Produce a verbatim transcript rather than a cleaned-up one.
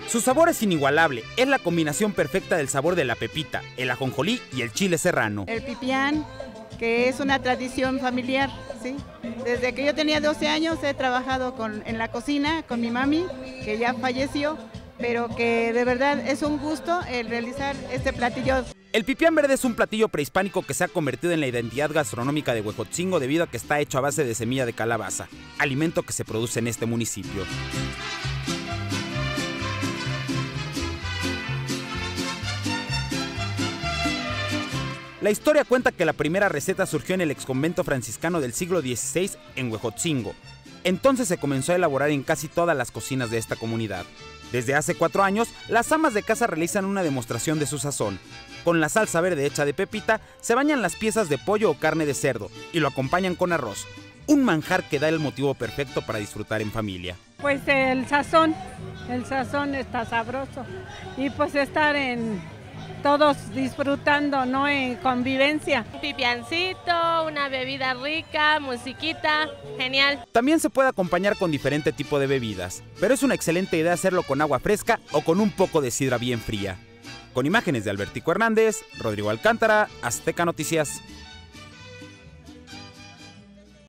Su sabor es inigualable, es la combinación perfecta del sabor de la pepita, el ajonjolí y el chile serrano. El pipián, que es una tradición familiar, ¿sí? Desde que yo tenía doce años he trabajado con, en la cocina con mi mami, que ya falleció, pero que de verdad es un gusto el realizar este platillo. El pipián verde es un platillo prehispánico que se ha convertido en la identidad gastronómica de Huejotzingo debido a que está hecho a base de semilla de calabaza, alimento que se produce en este municipio. La historia cuenta que la primera receta surgió en el exconvento franciscano del siglo dieciséis en Huejotzingo. Entonces se comenzó a elaborar en casi todas las cocinas de esta comunidad. Desde hace cuatro años, las amas de casa realizan una demostración de su sazón. Con la salsa verde hecha de pepita, se bañan las piezas de pollo o carne de cerdo y lo acompañan con arroz. Un manjar que da el motivo perfecto para disfrutar en familia. Pues el sazón, el sazón está sabroso y pues estar en todos disfrutando, ¿no? En convivencia. Un pipiancito, una bebida rica, musiquita, genial. También se puede acompañar con diferente tipo de bebidas, pero es una excelente idea hacerlo con agua fresca o con un poco de sidra bien fría. Con imágenes de Albertico Hernández, Rodrigo Alcántara, Azteca Noticias.